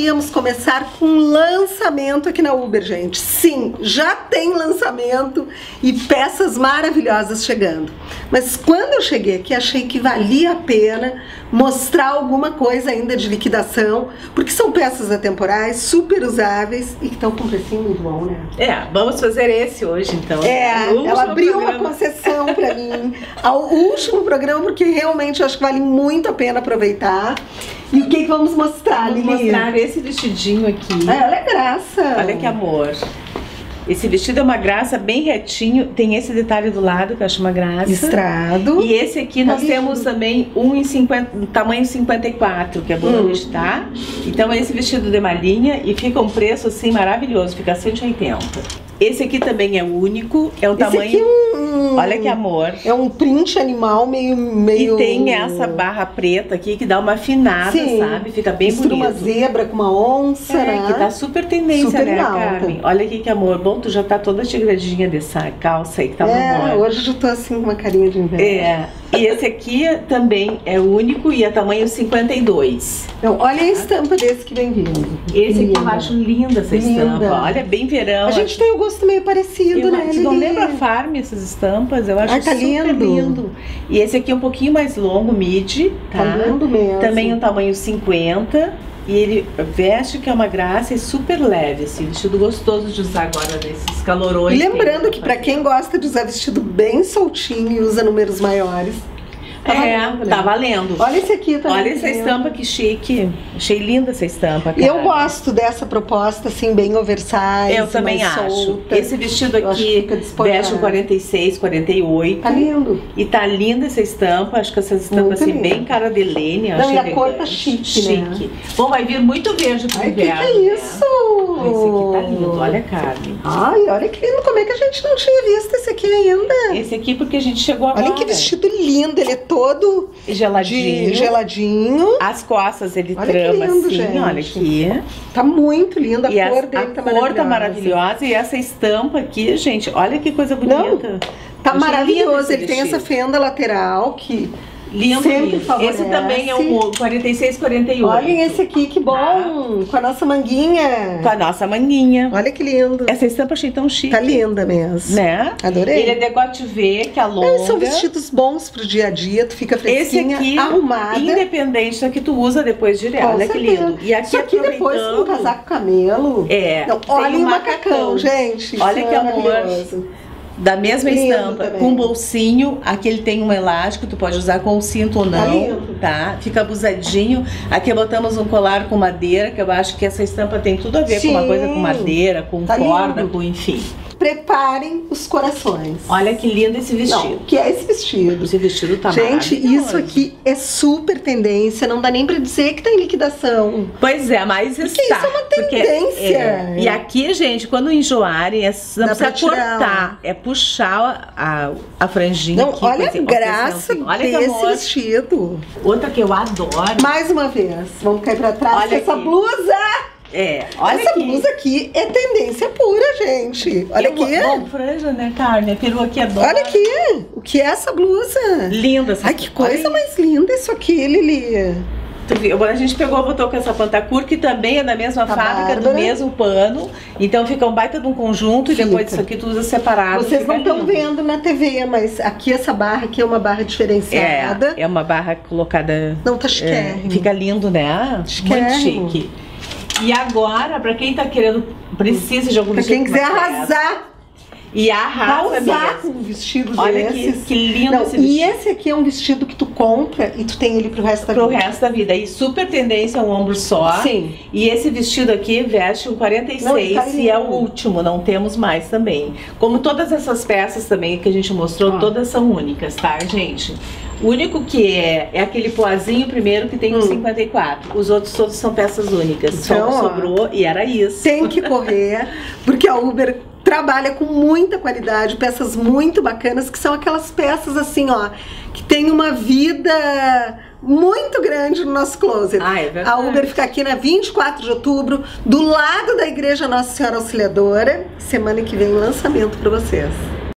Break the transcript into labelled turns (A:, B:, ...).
A: íamos começar com um lançamento aqui na Uber, gente. Sim, já tem lançamento e peças maravilhosas chegando. Mas quando eu cheguei aqui, achei que valia a pena mostrar alguma coisa ainda de liquidação, porque são peças atemporais, super usáveis e que estão com um precinho muito bom, né?
B: Vamos fazer esse hoje, então.
A: Ela abriu uma concessão pra mim ao último programa, porque realmente eu acho que vale muito a pena aproveitar. E o que vamos mostrar, Lili?
B: Vamos mostrar esse vestidinho aqui.
A: Olha que graça!
B: Olha que amor! Esse vestido é uma graça, bem retinho. Tem esse detalhe do lado que eu acho uma graça.
A: Listrado.
B: E esse aqui nós temos também tamanho 54, que é bom tá? Então esse vestido de malhinha e fica um preço assim maravilhoso, fica 180. Esse aqui também é único, é um tamanho... Olha que amor.
A: É um print animal meio...
B: E tem essa barra preta aqui que dá uma afinada, sabe? Fica bem bonito.
A: Uma zebra com uma onça, né?
B: Que tá super tendência,
A: super
B: né,
A: alta.
B: Carmen? Olha aqui que amor. Bom, tu já tá toda tigradinha dessa calça aí que tá uma
A: hoje eu tô assim com uma carinha de inverno.
B: E esse aqui também é único e é tamanho 52.
A: Então, olha a estampa desse que vem vindo.
B: Esse aqui eu acho linda essa estampa. Olha, bem verão.
A: A gente tem um gosto meio parecido, né?
B: Não lembra a Farm essas estampas? Eu acho
A: tá
B: super lindo. E esse aqui é um pouquinho mais longo, mid, tá?
A: Tá lindo mesmo.
B: Também um tamanho 50. E ele veste que é uma graça e super leve, assim, vestido gostoso de usar agora nesses calorões.
A: E lembrando que pra quem gosta de usar vestido bem soltinho e usa números maiores,
B: tá valendo.
A: Olha esse aqui também.
B: Olha essa estampa que chique. Achei linda essa estampa, cara.
A: Eu gosto dessa proposta, assim, bem oversize.
B: Eu também acho.
A: Solta.
B: Esse vestido aqui veste um 46, 48.
A: Tá lindo.
B: E tá linda essa estampa. Acho que essas estampas assim, bem cara de lene.
A: Não, e a cor tá chique, né?
B: Bom, vai vir muito verde pro inverno.
A: Que é isso?
B: Esse aqui tá lindo. Olha, Carmen.
A: Ai, olha que lindo. Como é que a gente não tinha visto esse aqui ainda?
B: Esse aqui porque a gente chegou agora.
A: Olha que vestido lindo. Ele é todo geladinho.
B: As costas ele trama
A: lindo,
B: assim,
A: gente.
B: Olha aqui.
A: Tá muito lindo, a cor dele tá maravilhosa.
B: A cor tá maravilhosa e essa estampa aqui, gente, olha que coisa bonita.
A: Não, tá maravilhoso, ele tem essa fenda lateral que
B: lindo,
A: sempre favorece.
B: Esse também é um 46, 48.
A: Olhem esse aqui, que bom, com a nossa manguinha.
B: Com a nossa manguinha.
A: Olha que lindo.
B: Essa estampa achei tão chique.
A: Tá linda mesmo.
B: Né?
A: Adorei.
B: Ele é decote V, que alonga.
A: São vestidos bons pro dia a dia, tu fica fresquinha,
B: esse aqui,
A: arrumada.
B: Independente da que tu usa depois direto. Olha que lindo. E aqui,
A: só que depois com um casaco camelo.
B: Não,
A: olha o macacão, gente.
B: Olha que amor. Da mesma estampa, com bolsinho. Aqui ele tem um elástico, tu pode usar com o cinto ou não, tá? Fica abusadinho. Aqui botamos um colar com madeira, que eu acho que essa estampa tem tudo a ver com uma coisa com madeira, com corda, com enfim.
A: Preparem os corações.
B: Olha que lindo esse vestido.
A: Não, o que é esse vestido?
B: Esse vestido tá
A: gente, isso aqui é super tendência, não dá nem pra dizer que tá em liquidação.
B: Pois é, mas
A: porque isso é uma tendência.
B: E aqui, gente, quando enjoarem, não precisa cortar, é puxar a franjinha.
A: Não,
B: aqui,
A: olha a graça desse vestido.
B: Outra que eu adoro.
A: Mais uma vez, vvamos cair pra trás. Olha essa blusa.
B: Olha
A: essa blusa aqui é tendência pura, gente. Olha aqui.
B: Bom, franja, né, Carmen? A perua aqui é dó.
A: Olha aqui. O que é essa blusa?
B: Linda essa.
A: Ai, que coisa mais linda isso aqui, Lili.
B: Tu viu? A gente botou com essa pantacur, que também é da mesma fábrica, do mesmo pano. Então fica um baita de um conjunto e depois isso aqui tu usa separado.
A: Vocês não estão vendo na TV, mas aqui essa barra aqui é uma barra diferenciada.
B: É uma barra colocada...
A: Não, tá chiquérrimo.
B: Fica lindo, né? Muito chique. E agora, pra quem tá querendo, precisa de algum vestido.
A: Pra quem quiser arrasar.
B: E arrasa
A: com um vestido desses.
B: Olha que lindo esse vestido.
A: E esse aqui é um vestido que tu compra e tu tem ele pro resto da vida.
B: Pro resto da vida. E super tendência, um ombro só.
A: Sim.
B: E esse vestido aqui veste um 46 e é o último, não temos mais também. Como todas essas peças também que a gente mostrou, todas são únicas, tá, gente? O único que é aquele poazinho primeiro que tem um 54. Os outros todos são peças únicas.
A: Então,
B: só sobrou e era isso.
A: Tem que correr, porque a Uber trabalha com muita qualidade, peças muito bacanas, que são aquelas peças assim, ó, que tem uma vida muito grande no nosso closet.
B: É verdade.
A: A Uber fica aqui na 24 de outubro, do lado da Igreja Nossa Senhora Auxiliadora. Semana que vem, lançamento para vocês.